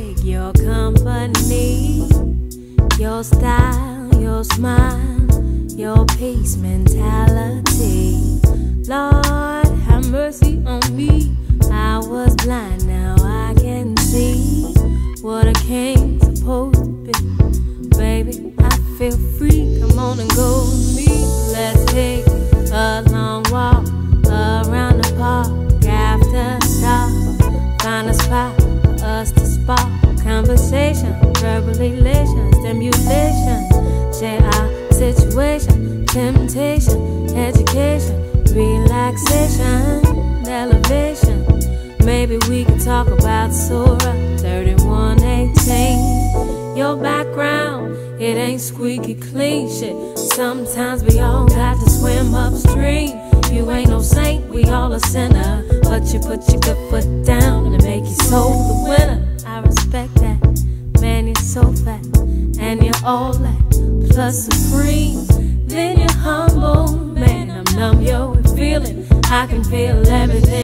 dig your company, your style, your smile, your peace mentality. Lord, have mercy on me. I was blind, now I can see what a king's supposed to be. Baby, I feel free, come on and go with me. Let's take a long walk around the park after dark. Find a spot for us to spark conversation, verbal elation, stimulation. Share our situation, temptation, education, relaxation, elevation. Maybe we can talk about Surah 31:18. Your background, it ain't squeaky clean shit. Sometimes we all got to swim upstream. You ain't no saint, we all a sinner, but you put your good foot down and make your soul the winner. I respect that, man, you're so fat, and you're all that, plus supreme. Then you're humble, man, I'm numb, yo, feeling, I can feel everything.